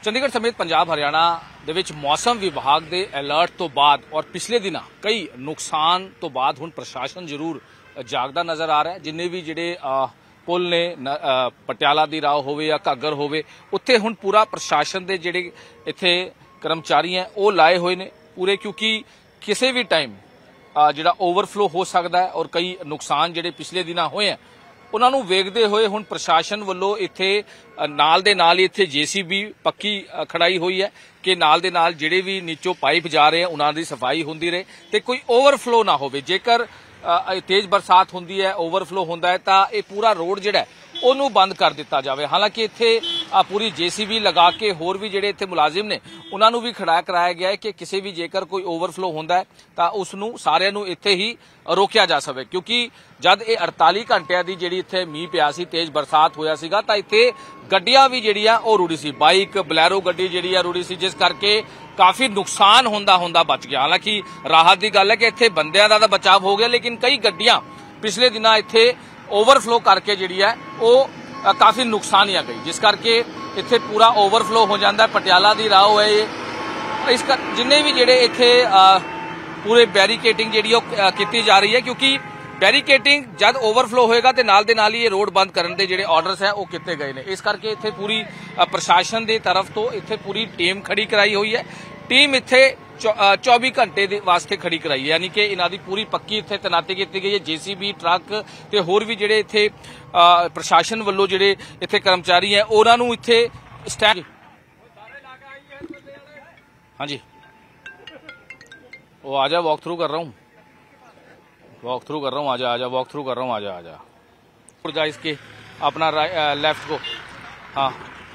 ਚੰਡੀਗੜ੍ਹ ਸਮੇਤ ਪੰਜਾਬ ਹਰਿਆਣਾ ਦੇ ਵਿੱਚ ਮੌਸਮ ਵਿਭਾਗ ਦੇ ਅਲਰਟ ਤੋਂ ਬਾਅਦ ਔਰ ਪਿਛਲੇ ਦਿਨਾਂ ਕਈ ਨੁਕਸਾਨ ਤੋਂ ਬਾਅਦ ਹੁਣ ਪ੍ਰਸ਼ਾਸਨ ਜ਼ਰੂਰ ਜਾਗਦਾ ਨਜ਼ਰ ਆ ਰਿਹਾ ਹੈ। ਜਿੰਨੇ ਵੀ ਜਿਹੜੇ ਪੁਲ ਨੇ ਪਟਿਆਲਾ ਦੀ ਰਾਹ ਹੋਵੇ ਜਾਂ ਘੱਗਰ ਹੋਵੇ, ਉੱਥੇ ਹੁਣ ਪੂਰਾ ਪ੍ਰਸ਼ਾਸਨ ਦੇ ਜਿਹੜੇ ਇੱਥੇ ਕਰਮਚਾਰੀ ਹੈ ਉਹ ਲਾਏ ਹੋਏ ਨੇ ਪੂਰੇ, ਕਿਉਂਕਿ ਕਿਸੇ ਵੀ ਟਾਈਮ ਜਿਹੜਾ ਓਵਰਫਲੋ ਹੋ ਸਕਦਾ ਹੈ ਔਰ ਕਈ ਨੁਕਸਾਨ ਜਿਹੜੇ ਪਿਛਲੇ ਦਿਨਾਂ ਹੋਏ ਆ ਉਹਨਾਂ ਨੂੰ ਵੇਖਦੇ ਹੋਏ ਹੁਣ ਪ੍ਰਸ਼ਾਸਨ ਵੱਲੋਂ ਇੱਥੇ ਨਾਲ ਦੇ ਨਾਲ ਹੀ ਇੱਥੇ ਜੀਸੀਬੀ ਪੱਕੀ ਖੜਾਈ ਹੋਈ ਹੈ ਕਿ ਨਾਲ ਦੇ ਨਾਲ ਜਿਹੜੇ ਵੀ ਨੀਚੋਂ ਪਾਈਪ ਜਾ ਰਹੇ ਆ ਉਹਨਾਂ ਦੀ ਸਫਾਈ ਹੁੰਦੀ ਰਹੇ ਤੇ ਕੋਈ ਓਵਰਫਲੋ ਨਾ ਹੋਵੇ। ਜੇਕਰ ਤੇਜ਼ ਬਰਸਾਤ ਹੁੰਦੀ ਹੈ, ਓਵਰਫਲੋ ਹੁੰਦਾ ਹੈ ਤਾਂ ਇਹ ਪੂਰਾ ਰੋਡ ਜਿਹੜਾ ਉਹਨੂੰ ਬੰਦ ਕਰ ਦਿੱਤਾ ਜਾਵੇ। ਹਾਲਾਂਕਿ ਇੱਥੇ ਪੂਰੀ ਜੀਸੀਬੀ ਲਗਾ ਕੇ ਹੋਰ ਵੀ ਜਿਹੜੇ ਇੱਥੇ ਮੁਲਾਜ਼ਮ ਨੇ ਉਹਨਾਂ ਨੂੰ ਵੀ ਖੜਾ ਕਰਾਇਆ ਗਿਆ ਹੈ ਕਿ ਕਿਸੇ ਵੀ ਜੇਕਰ ਕੋਈ ਓਵਰਫਲੋ ਹੁੰਦਾ ਹੈ ਤਾਂ ਉਸ ਨੂੰ ਸਾਰਿਆਂ ਨੂੰ ਇੱਥੇ ਹੀ ਰੋਕਿਆ ਜਾ ਸਕੇ, ਕਿਉਂਕਿ ਜਦ ਇਹ 48 ਘੰਟਿਆਂ ਦੀ ਜਿਹੜੀ ਇੱਥੇ ਮੀਂਹ ਪਿਆ ਸੀ, ਤੇਜ਼ ਬਰਸਾਤ ਹੋਇਆ ਸੀਗਾ ਤਾਂ ਇੱਥੇ ਗੱਡੀਆਂ ਵੀ ਜਿਹੜੀਆਂ ਉਹ ਰੁੜੀ ਸੀ। ਬਾਈਕ ਬਲੈਰੋ ਗੱਡੀ ਜਿਹੜੀ ਆ ਰੁੜੀ ਸੀ, ਜਿਸ ਕਰਕੇ ਕਾਫੀ ਨੁਕਸਾਨ ਹੁੰਦਾ ਬਚ ਗਿਆ। ਹਾਲਾਂਕਿ ਰਾਹਤ ਦੀ ਗੱਲ ਹੈ ਕਿ ਇੱਥੇ ਬੰਦਿਆਂ ਦਾ ਤਾਂ ਬਚਾਅ ਹੋ ਗਿਆ, ਲੇਕਿਨ ਕਈ ਗੱਡੀਆਂ ਪਿਛਲੇ ਦਿਨਾਂ ਇੱਥੇ ਓਵਰਫਲੋ ਕਰਕੇ ਜਿਹੜੀ ਹੈ ਉਹ ਕਾਫੀ ਨੁਕਸਾਨੀਆ ਗਈ, ਜਿਸ ਕਰਕੇ ਇੱਥੇ ਪੂਰਾ ਓਵਰਫਲੋ ਹੋ ਜਾਂਦਾ। ਪਟਿਆਲਾ ਦੀ ਰਾਹ ਹੈ ਇਸ ਜਿੰਨੇ ਵੀ ਜਿਹੜੇ ਇੱਥੇ ਪੂਰੇ ਬੈਰੀਕੇਟਿੰਗ ਜਿਹੜੀ ਉਹ ਕੀਤੀ ਜਾ ਰਹੀ ਹੈ, ਕਿਉਂਕਿ ਬੈਰੀਕੇਟਿੰਗ ਜਦ ਓਵਰਫਲੋ ਹੋਏਗਾ ਤੇ ਨਾਲ ਦੇ ਨਾਲ ਹੀ ਇਹ ਰੋਡ ਬੰਦ ਕਰਨ ਦੇ ਜਿਹੜੇ ਆਰਡਰਸ ਹੈ ਉਹ ਕੀਤੇ ਗਏ ਨੇ। ਇਸ ਕਰਕੇ ਇੱਥੇ ਪੂਰੀ ਪ੍ਰਸ਼ਾਸਨ ਦੀ ਤਰਫ ਤੋਂ ਇੱਥੇ ਪੂਰੀ ਟੀਮ ਖੜੀ ਕਰਾਈ ਹੋਈ ਹੈ। ਟੀਮ ਇੱਥੇ 24 ਘੰਟੇ ਦੇ ਵਾਸਤੇ ਖੜੀ ਕਰਾਈ ਹੈ, ਯਾਨੀ ਕਿ ਇਹਨਾਂ ਦੀ ਪੂਰੀ ਪੱਕੀ ਇੱਥੇ ਤੈਨਾਤੀ ਕੀਤੀ ਗਈ ਹੈ। ਜੀਸੀਬੀ ਟਰੱਕ ਤੇ ਹੋਰ ਵੀ ਜਿਹੜੇ ਇੱਥੇ ਪ੍ਰਸ਼ਾਸਨ ਵੱਲੋਂ ਜਿਹੜੇ ਇੱਥੇ ਕਰਮਚਾਰੀ ਹੈ ਉਹਨਾਂ ਨੂੰ ਇੱਥੇ ਸਟੈਂਡ ਹਾਂਜੀ वो आजा वॉक थ्रू कर रहा हूँ आजा वॉक थ्रू कर रहा हूँ आजा इसके अपना लेफ्ट को। हाँ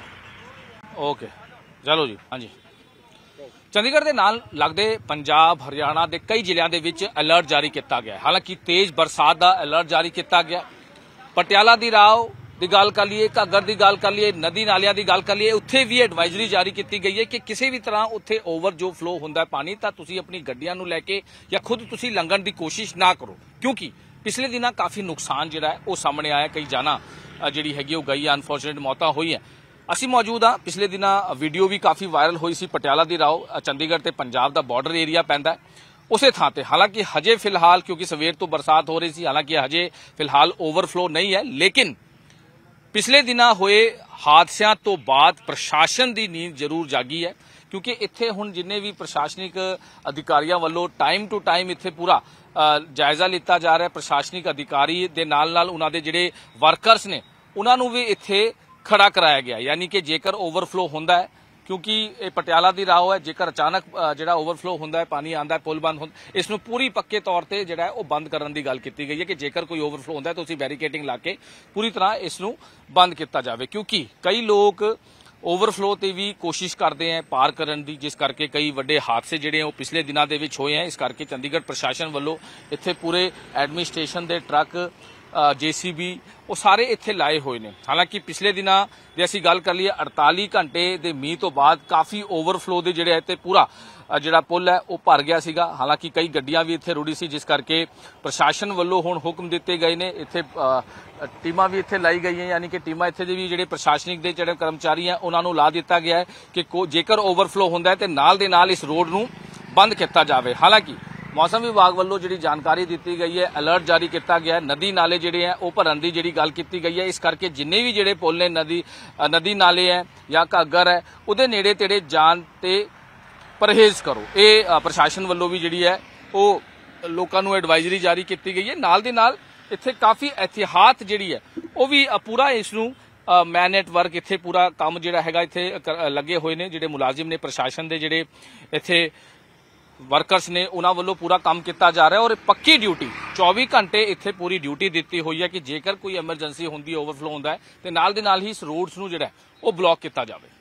ओके चलो जी। हाँ जी, ਚੰਡੀਗੜ੍ਹ ਦੇ ਨਾਲ ਲੱਗਦੇ ਪੰਜਾਬ ਹਰਿਆਣਾ ਦੇ ਕਈ ਜ਼ਿਲ੍ਹਿਆਂ ਦੇ ਵਿੱਚ ਅਲਰਟ ਜਾਰੀ ਕੀਤਾ ਗਿਆ। ਹਾਲਾਂਕਿ ਤੇਜ਼ ਬਰਸਾਤ ਦਾ ਅਲਰਟ ਜਾਰੀ ਕੀਤਾ ਗਿਆ। ਪਟਿਆਲਾ ਦੀ ਰਾਹ ਦੀ ਗੱਲ ਕਰ ਲਈਏ, ਘੱਗਰ ਦੀ ਗੱਲ ਕਰ ਲਈਏ, ਨਦੀ ਨਾਲਿਆਂ ਦੀ ਗੱਲ ਕਰ ਲਈਏ, ਉੱਥੇ ਵੀ ਐਡਵਾਈਜ਼ਰੀ ਜਾਰੀ ਕੀਤੀ ਗਈ ਹੈ ਕਿ ਕਿਸੇ ਵੀ ਤਰ੍ਹਾਂ ਉੱਥੇ ਓਵਰ ਜੋ ਫਲੋ ਹੁੰਦਾ ਪਾਣੀ ਤਾਂ ਤੁਸੀਂ ਆਪਣੀ ਗੱਡੀਆਂ ਨੂੰ ਲੈ ਕੇ ਜਾਂ ਖੁਦ ਤੁਸੀਂ ਲੰਘਣ ਦੀ ਕੋਸ਼ਿਸ਼ ਨਾ ਕਰੋ, ਕਿਉਂਕਿ ਪਿਛਲੇ ਦਿਨਾਂ ਕਾਫੀ ਨੁਕਸਾਨ ਜਿਹੜਾ ਹੈ ਉਹ ਸਾਹਮਣੇ ਆਇਆ। ਕਈ ਜਾਨਾਂ ਜਿਹੜੀ ਹੈਗੀ ਉਹ ਗਈ, ਅਨਫੋਰਚੂਨੇਟ ਮੌਤਾਂ ਹੋਈਆਂ। ਅਸੀਂ ਮੌਜੂਦ ਹਾਂ, ਪਿਛਲੇ ਦਿਨਾਂ ਵੀਡੀਓ ਵੀ ਕਾਫੀ ਵਾਇਰਲ ਹੋਈ ਸੀ। ਪਟਿਆਲਾ ਦੀ ਰਾਹ ਚੰਡੀਗੜ੍ਹ ਤੇ ਪੰਜਾਬ ਦਾ ਬਾਰਡਰ ਏਰੀਆ ਪੈਂਦਾ ਉਸੇ ਥਾਂ ਤੇ। ਹਾਲਾਂਕਿ ਹਜੇ ਫਿਲਹਾਲ ਕਿਉਂਕਿ ਸਵੇਰ ਤੋਂ ਬਰਸਾਤ ਹੋ ਰਹੀ ਸੀ, ਹਾਲਾਂਕਿ ਹਜੇ ਫਿਲਹਾਲ ਓਵਰਫਲੋ ਨਹੀਂ ਹੈ, ਲੇਕਿਨ ਪਿਛਲੇ ਦਿਨਾਂ ਹੋਏ ਹਾਦਸਿਆਂ ਤੋਂ ਬਾਅਦ ਪ੍ਰਸ਼ਾਸਨ ਦੀ ਨੀਂਦ ਜ਼ਰੂਰ ਜਾਗੀ ਹੈ, ਕਿਉਂਕਿ ਇੱਥੇ ਹੁਣ ਜਿੰਨੇ ਵੀ ਪ੍ਰਸ਼ਾਸਨਿਕ ਅਧਿਕਾਰੀਆਂ ਵੱਲੋਂ ਟਾਈਮ ਟੂ ਟਾਈਮ ਇੱਥੇ ਪੂਰਾ ਜਾਇਜ਼ਾ ਲਿੱਤਾ ਜਾ ਰਿਹਾ। ਪ੍ਰਸ਼ਾਸਨਿਕ ਅਧਿਕਾਰੀ ਦੇ ਨਾਲ ਉਹਨਾਂ ਦੇ ਜਿਹੜੇ ਵਰਕਰਸ ਨੇ ਉਹਨਾਂ ਨੂੰ ਵੀ ਇੱਥੇ ਖੜਾ ਕਰਾਇਆ ਗਿਆ, ਯਾਨੀ ਕਿ ਜੇਕਰ ਓਵਰਫਲੋ ਹੁੰਦਾ ਹੈ, ਕਿਉਂਕਿ ਇਹ ਪਟਿਆਲਾ ਦੀ ਰਾਹ ਹੈ, ਜੇਕਰ ਅਚਾਨਕ ਜਿਹੜਾ ਓਵਰਫਲੋ ਹੁੰਦਾ ਹੈ, ਪਾਣੀ ਆਉਂਦਾ ਹੈ, ਪੁਲ ਬੰਦ ਹੁੰਦਾ, ਇਸ ਨੂੰ ਪੂਰੀ ਪੱਕੇ ਤੌਰ ਤੇ ਜਿਹੜਾ ਹੈ ਉਹ ਬੰਦ ਕਰਨ ਦੀ ਗੱਲ ਕੀਤੀ ਗਈ ਹੈ ਕਿ ਜੇਕਰ ਕੋਈ ਓਵਰਫਲੋ ਹੁੰਦਾ ਹੈ ਤਾਂ ਤੁਸੀਂ ਬੈਰੀਕੇਟਿੰਗ ਲਾ ਕੇ ਪੂਰੀ ਤਰ੍ਹਾਂ ਇਸ ਨੂੰ ਬੰਦ ਕੀਤਾ ਜਾਵੇ, ਕਿਉਂਕਿ ਕਈ ਲੋਕ ਓਵਰਫਲੋ ਤੇ ਵੀ ਕੋਸ਼ਿਸ਼ ਕਰਦੇ ਆ ਪਾਰ ਕਰਨ ਦੀ, ਜਿਸ ਕਰਕੇ ਕਈ ਵੱਡੇ ਹਾਦਸੇ ਜਿਹੜੇ ਉਹ ਪਿਛਲੇ ਦਿਨਾਂ ਦੇ ਵਿੱਚ ਹੋਏ ਆ। ਇਸ ਕਰਕੇ ਚੰਡੀਗੜ੍ਹ ਪ੍ਰਸ਼ਾਸਨ ਵੱਲੋਂ ਇੱਥੇ ਪੂਰੇ ਐਡਮਿਨਿਸਟ੍ਰੇਸ਼ਨ ਦੇ ਟਰੱਕ, ਜੀਸੀਬੀ ਉਹ ਸਾਰੇ ਇੱਥੇ ਲਾਏ ਹੋਏ ਨੇ। ਹਾਲਾਂਕਿ ਪਿਛਲੇ ਦਿਨਾਂ ਦੀ ਅਸੀਂ ਗੱਲ ਕਰ ਲਈਏ, 48 ਘੰਟੇ ਦੇ ਮੀਂਹ ਤੋਂ ਬਾਅਦ ਕਾਫੀ ਓਵਰਫਲੋ ਦੇ ਜਿਹੜੇ ਇੱਥੇ ਪੂਰਾ ਜਿਹੜਾ ਪੁਲ ਹੈ ਉਹ ਭਰ ਗਿਆ ਸੀਗਾ। ਹਾਲਾਂਕਿ ਕਈ ਗੱਡੀਆਂ ਵੀ ਇੱਥੇ ਰੁੜੀ ਸੀ, ਜਿਸ ਕਰਕੇ ਪ੍ਰਸ਼ਾਸਨ ਵੱਲੋਂ ਹੁਣ ਹੁਕਮ ਦਿੱਤੇ ਗਏ ਨੇ। ਇੱਥੇ ਟੀਮਾਂ ਵੀ ਇੱਥੇ ਲਾਈ ਗਈਆਂ, ਯਾਨੀ ਕਿ ਟੀਮਾਂ ਇੱਥੇ ਦੇ ਵੀ ਜਿਹੜੇ ਪ੍ਰਸ਼ਾਸਨਿਕ ਦੇ ਜਿਹੜੇ ਕਰਮਚਾਰੀ ਆ ਉਹਨਾਂ ਨੂੰ ਲਾ ਦਿੱਤਾ ਗਿਆ ਹੈ ਕਿ ਜੇਕਰ ਓਵਰਫਲੋ ਹੁੰਦਾ ਹੈ ਤੇ ਨਾਲ ਦੇ ਨਾਲ ਇਸ ਰੋਡ ਨੂੰ ਬੰਦ ਕੀਤਾ ਜਾਵੇ। ਹਾਲਾਂਕਿ ਮੌਸਮ ਵਿਭਾਗ ਵੱਲੋਂ ਜਿਹੜੀ ਜਾਣਕਾਰੀ ਦਿੱਤੀ ਗਈ ਹੈ, ਅਲਰਟ ਜਾਰੀ ਕੀਤਾ ਗਿਆ ਹੈ। ਨਦੀ ਨਾਲੇ ਜਿਹੜੇ ਹੈ ਉਹ ਭਰਨ ਦੀ ਜਿਹੜੀ ਗੱਲ ਕੀਤੀ ਗਈ ਹੈ, ਇਸ ਕਰਕੇ ਜਿੰਨੇ ਵੀ ਜਿਹੜੇ ਪੁਲ ਨੇ, ਨਦੀ ਨਾਲੇ ਹੈ ਜਾਂ ਘੱਗਰ ਹੈ, ਉਹਦੇ ਨੇੜੇ ਤੇੜੇ ਜਾਣ ਤੇ ਪਰਹੇਜ਼ ਕਰੋ। ਇਹ ਪ੍ਰਸ਼ਾਸਨ ਵੱਲੋਂ ਵੀ ਜਿਹੜੀ ਹੈ ਉਹ ਲੋਕਾਂ ਨੂੰ ਐਡਵਾਈਜ਼ਰੀ ਜਾਰੀ ਕੀਤੀ ਗਈ ਹੈ। ਨਾਲ ਦੇ ਨਾਲ ਇੱਥੇ ਕਾਫੀ ਅਹਿਤਿਆਤ ਜਿਹੜੀ ਹੈ ਉਹ ਵੀ ਪੂਰਾ ਇਸ ਨੂੰ ਮੈਨ ਨੈਟਵਰਕ ਇੱਥੇ ਪੂਰਾ ਕੰਮ ਜਿਹੜਾ ਹੈਗਾ ਇੱਥੇ ਲੱਗੇ ਹੋਏ ਨੇ, ਜਿਹੜੇ ਮੁਲਾਜ਼ਮ ਨੇ ਪ੍ਰਸ਼ਾਸਨ ਦੇ ਜਿਹੜੇ ਇੱਥੇ ਵਰਕਰਸ ਨੇ ਉਹਨਾਂ ਵੱਲੋਂ ਪੂਰਾ ਕੰਮ ਕੀਤਾ ਜਾ ਰਿਹਾ ਔਰ ਪੱਕੀ ਡਿਊਟੀ 24 ਘੰਟੇ ਇੱਥੇ ਪੂਰੀ ਡਿਊਟੀ ਦਿੱਤੀ ਹੋਈ ਹੈ ਕਿ ਜੇਕਰ ਕੋਈ ਐਮਰਜੈਂਸੀ ਹੁੰਦੀ, ਓਵਰਫਲੋ ਹੁੰਦਾ ਹੈ ਤੇ ਨਾਲ ਦੇ ਨਾਲ ਹੀ ਇਸ ਰੋਡਸ ਨੂੰ ਜਿਹੜਾ ਉਹ ਬਲੌਕ ਕੀਤਾ ਜਾਵੇ।